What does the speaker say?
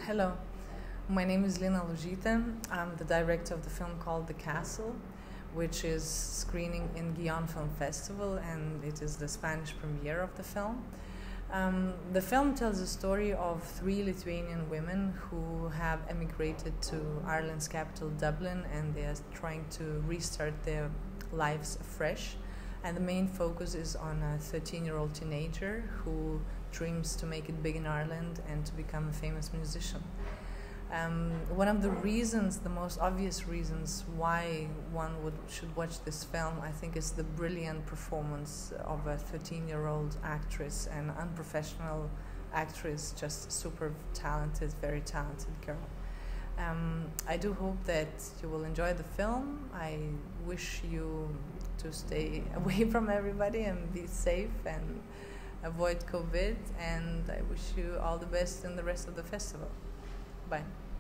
Hello, my name is Lina Lugita. I'm the director of the film called The Castle, which is screening in Gijón Film Festival, and it is the Spanish premiere of the film. The film tells the story of three Lithuanian women who have emigrated to Ireland's capital, Dublin, and they are trying to restart their lives afresh. And the main focus is on a 13-year-old teenager who dreams to make it big in Ireland and to become a famous musician. One of the reasons, the most obvious reasons why one should watch this film, I think, is the brilliant performance of a 13-year-old actress, an unprofessional actress, just super talented, very talented girl. I do hope that you will enjoy the film. I wish you to stay away from everybody and be safe and avoid COVID, and I wish you all the best in the rest of the festival. Bye.